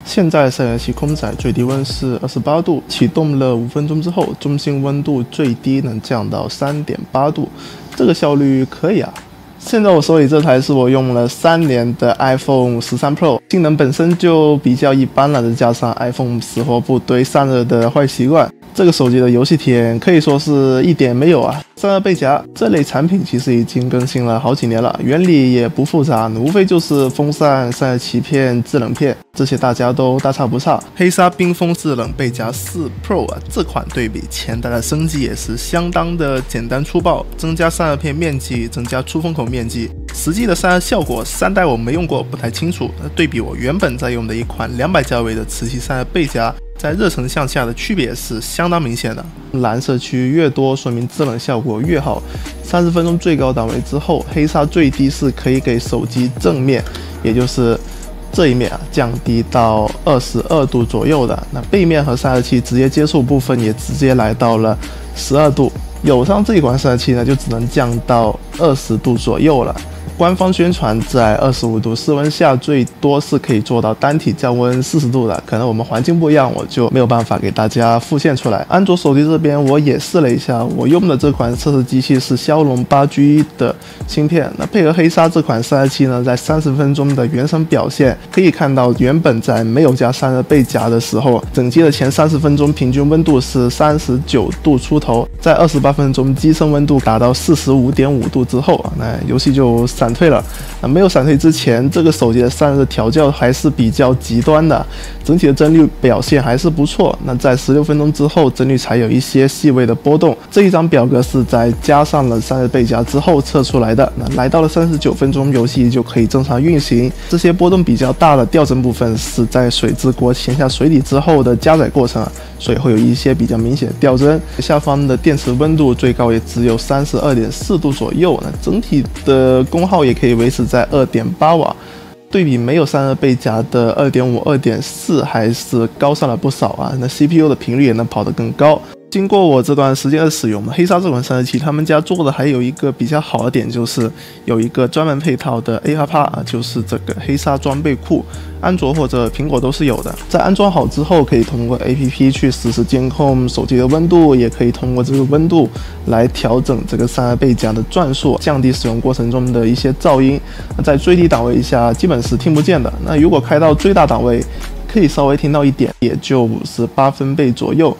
现在散热器空载最低温是28度，启动了5分钟之后，中心温度最低能降到3.8度，这个效率可以啊。现在我手里这台是我用了3年的 iPhone 13 Pro， 性能本身就比较一般了，再加上 iPhone 死活不堆散热的坏习惯，这个手机的游戏体验可以说是一点没有啊。散热背夹这类产品其实已经更新了好几年了，原理也不复杂，无非就是风扇、散热鳍片、制冷片，这些大家都大差不差。黑鲨冰封制冷背夹4 Pro 啊，这款对比前代的升级也是相当的简单粗暴，增加散热片面积，增加出风口面积。实际的散热效果3代我没用过，不太清楚。对比我原本在用的一款200价位的磁吸散热背夹，在热成像下的区别是相当明显的。蓝色区域越多，说明制冷效果越好。30分钟最高档位之后，黑鲨最低是可以给手机正面，也就是这一面降低到22度左右的。那背面和散热器直接接触部分也直接来到了12度。有上这一款散热器呢，就只能降到20度左右了。官方宣传在25度室温下最多是可以做到单体降温40度的，可能我们环境不一样，我就没有办法给大家复现出来。安卓手机这边我也试了一下，我用的这款测试机器是骁龙8G1的芯片，那配合黑鲨这款散热器呢，在30分钟的原生表现可以看到，原本在没有加散热背夹的时候，整机的前30分钟平均温度是39度出头，在28分钟机身温度达到45.5度之后那游戏就闪退了。没有闪退之前，这个手机的散热调教还是比较极端的，整体的帧率表现还是不错。那在16分钟之后，帧率才有一些细微的波动。这一张表格是在加上了散热背夹之后测出来的。那来到了39分钟，游戏就可以正常运行。这些波动比较大的掉帧部分是在水之国潜下水底之后的加载过程所以会有一些比较明显的掉帧。下方的电池温度最高也只有32.4度左右，那整体的功耗也可以维持在2.8瓦，对比没有散热背夹的2.5、2.4还是高上了不少啊。那 CPU 的频率也能跑得更高。经过我这段时间的使用，黑鲨这款散热器他们家做的还有一个比较好的点，就是有一个专门配套的 AirPod，就是这个黑鲨装备库，安卓或者苹果都是有的。在安装好之后，可以通过 APP 去实时监控手机的温度，也可以通过这个温度来调整这个散热背夹的转速，降低使用过程中的一些噪音。在最低档位下基本是听不见的。那如果开到最大档位，可以稍微听到一点，也就58分贝左右。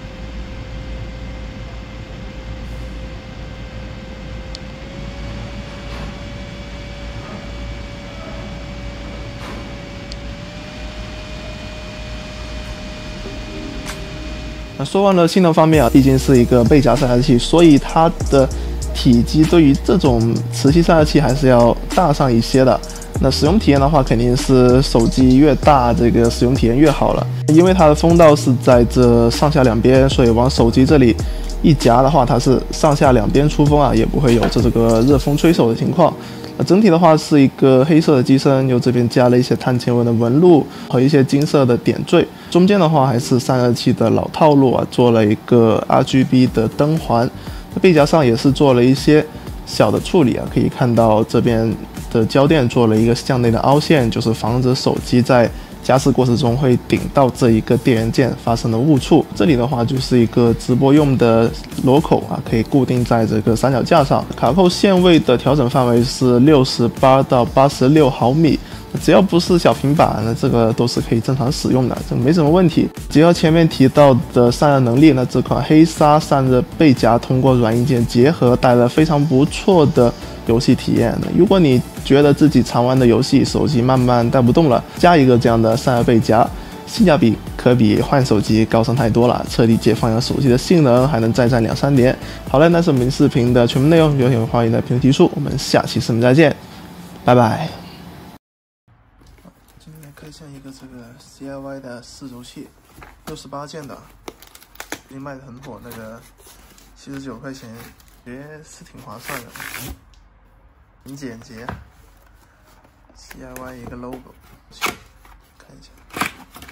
说完了性能方面毕竟是一个背夹散热器，所以它的体积对于这种磁吸散热器还是要大上一些的。那使用体验的话，肯定是手机越大，这个使用体验越好了。因为它的风道是在这上下两边，所以往手机这里一夹的话，它是上下两边出风也不会有这个热风吹手的情况。整体的话是一个黑色的机身，由这边加了一些碳纤维的纹路和一些金色的点缀。中间的话还是散热器的老套路做了一个 RGB 的灯环。背夹上也是做了一些小的处理可以看到这边的胶垫做了一个向内的凹陷，就是防止手机在加湿过程中会顶到这一个电源键发生的误触。这里的话就是一个直播用的螺口可以固定在这个三脚架上。卡扣限位的调整范围是68到86毫米，只要不是小平板，那这个都是可以正常使用的，这没什么问题。结合前面提到的散热能力，那这款黑鲨散热背夹通过软硬件结合，带来非常不错的游戏体验。如果你觉得自己常玩的游戏手机慢慢带不动了，加一个这样的散热背夹，性价比可比换手机高上太多了，彻底解放了手机的性能，还能再战2-3年。好了，那是我们视频的全部内容，有请欢迎在评论提出，我们下期视频再见，拜拜。今天开箱一个这个 CIY 的4轴器，68件的，最近卖的很火，那个79块钱，也是挺划算的，很简洁。CIY 一个 logo， 看一下。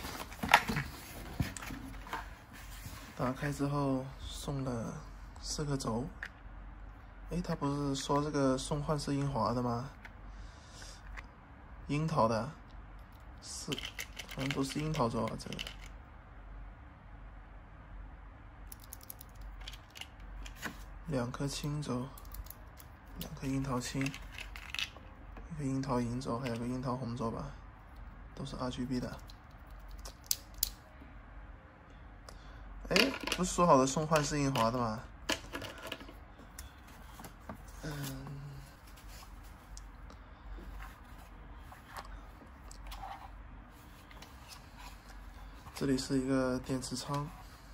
打开之后送了4个轴，他不是说这个送幻世英华的吗？樱桃的4， 全都是樱桃轴啊，这个。2颗青轴，2颗樱桃青，一个樱桃银轴，还有个樱桃红轴吧，都是 RGB 的。哎，不是说好的送幻视印华的吗？这里是一个电池仓，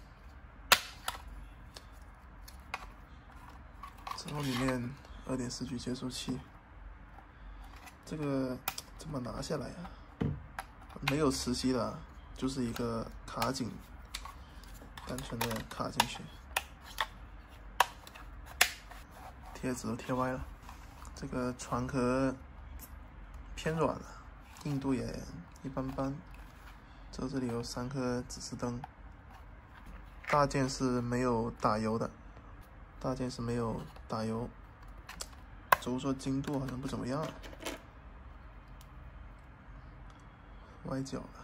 之后里面2.4G 接收器，这个怎么拿下来呀？没有磁吸的，就是一个卡紧，单纯的卡进去，贴纸都贴歪了。这个船壳偏软了，硬度也一般般。这里有3颗指示灯，大件是没有打油的，轴说精度好像不怎么样，歪角了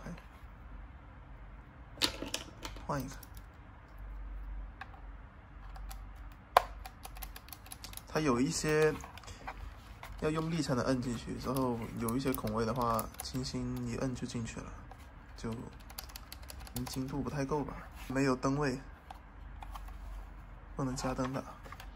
还，换一个。它有一些要用力才能摁进去，之后有一些孔位的话，轻轻一摁就进去了。就精度不太够吧，没有灯位，不能加灯的。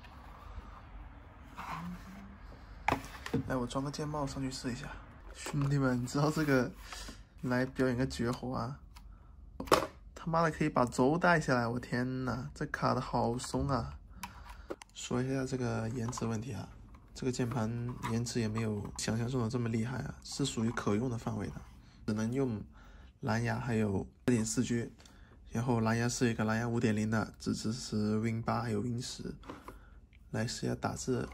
来，我装个键帽上去试一下。兄弟们，你知道这个来表演个绝活啊！他妈的可以把轴带下来，我天哪，这卡的好松啊！说一下这个延迟问题啊，这个键盘延迟也没有想象中的这么厉害啊，是属于可用的范围的，只能用蓝牙还有2.4G， 然后蓝牙是一个蓝牙5.0的，只支持 Win8 还有 Win10。来试一下打字，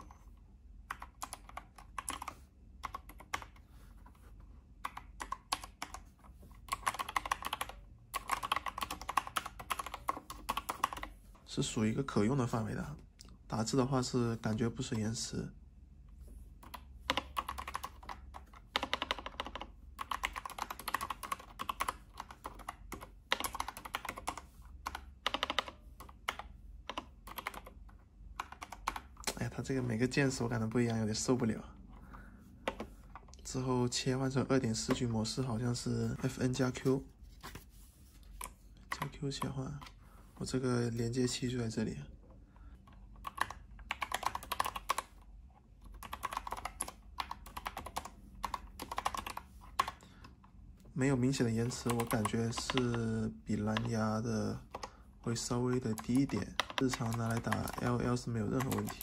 是属于一个可用的范围的。打字的话是感觉不是延迟。哎呀，它这个每个键手感都不一样，有点受不了。之后切换成2.4G 模式，好像是 FN 加 Q， 加 Q 切换。我这个连接器就在这里。没有明显的延迟，我感觉是比蓝牙的会稍微的低一点。日常拿来打 LL 是没有任何问题。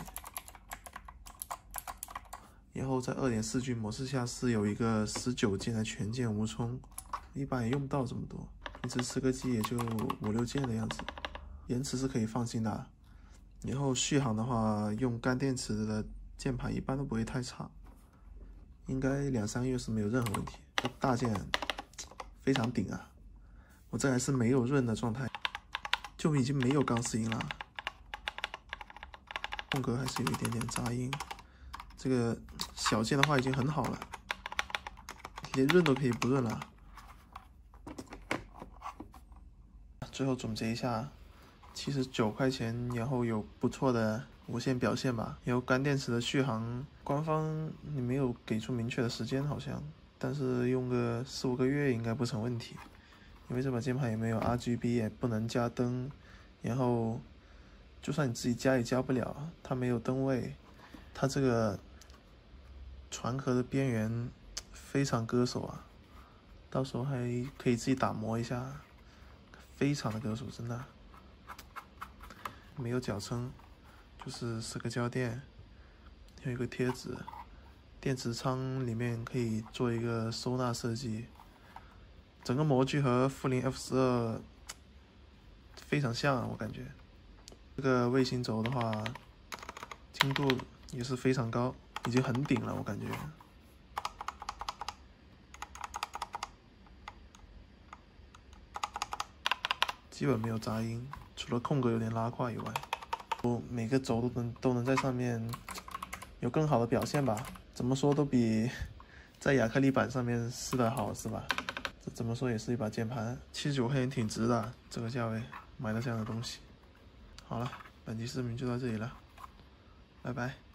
然后在2.4G 模式下是有一个19键的全键无冲，一般也用不到这么多，一直吃个鸡也就5、6键的样子。延迟是可以放心的。然后续航的话，用干电池的键盘一般都不会太差，应该2、3个月是没有任何问题。大键非常顶啊！我这还是没有润的状态，就已经没有钢丝音了，空格还是有一点点杂音。这个小键的话已经很好了，连润都可以不润了。最后总结一下，79块钱，然后有不错的无线表现吧。然后干电池的续航，官方你没有给出明确的时间好像，但是用个4、5个月应该不成问题。因为这把键盘也没有 RGB， 也不能加灯，然后就算你自己加也加不了，它没有灯位，它这个船壳的边缘非常割手啊，到时候还可以自己打磨一下，非常的割手，真的。没有脚撑，就是4个胶垫，有一个贴纸，电池仓里面可以做一个收纳设计。整个模具和富临 F12非常像，我感觉。这个卫星轴的话，精度也是非常高，已经很顶了，我感觉。基本没有杂音，除了空格有点拉胯以外，每个轴都能在上面有更好的表现吧。怎么说都比在亚克力板上面试的好，是吧？ 这怎么说也是一把键盘，79黑挺值的，这个价位买到这样的东西。好了，本期视频就到这里了，拜拜。